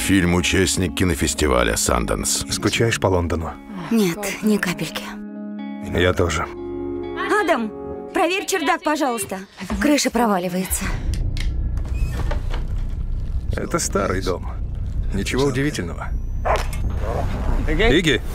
Фильм-участник кинофестиваля «Санданс». Скучаешь по Лондону? Нет, ни капельки. Я тоже. Адам, проверь чердак, пожалуйста. Крыша проваливается. Это старый дом. Ничего удивительного. Игги!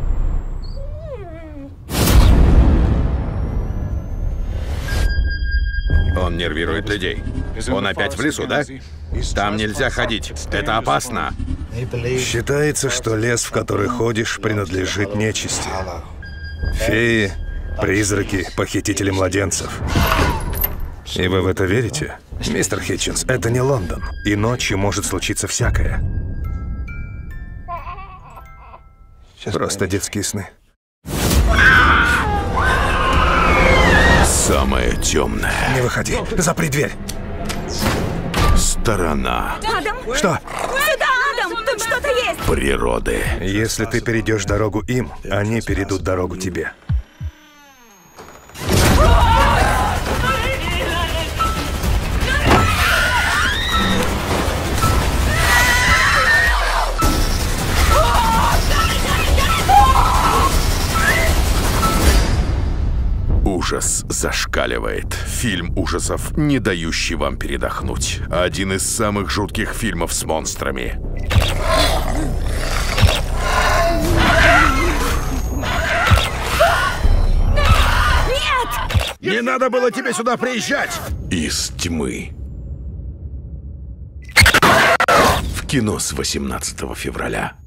Он нервирует людей. Он опять в лесу, да? Там нельзя ходить. Это опасно. Считается, что лес, в который ходишь, принадлежит нечисти. Феи, призраки, похитители младенцев. И вы в это верите? Мистер Хитчинс, это не Лондон. И ночью может случиться всякое. Просто детские сны. Самое темное. Не выходи. Запри дверь. Сторона Адам! Что? Сюда, Адам! Тут что-то есть! природы. Если ты перейдешь дорогу им, они перейдут дорогу тебе. Ужас зашкаливает. Фильм ужасов, не дающий вам передохнуть. Один из самых жутких фильмов с монстрами. Нет! Не надо было тебе сюда приезжать! Из тьмы. В кино с 18 февраля.